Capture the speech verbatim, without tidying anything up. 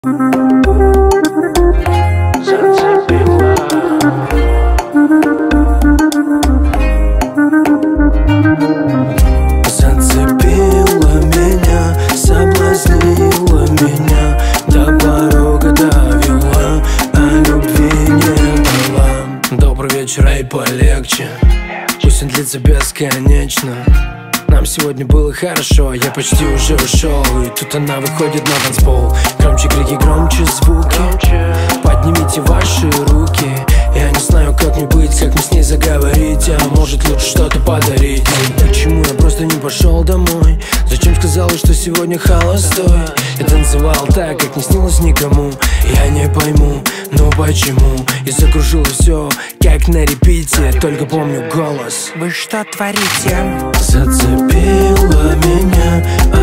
Зацепила меня, соблазнила меня, до порога довела, а любви не дала. Добрый вечер, эй, полегче, пусть он длится бесконечно. Нам сегодня было хорошо, я почти уже ушел, и тут она выходит на танцпол. Громче крики, громче звуки, поднимите ваши руки. Я не знаю, как мне быть, как мне с ней заговорить, а может лучше что-то подарить. Почему я просто не пошел домой? Зачем сказала, что сегодня холостой? Я танцевал так, как не снилось никому. Я не пойму, ну почему? И закружило все, как на репите, только помню голос. Вы что творите? Зацепила меня,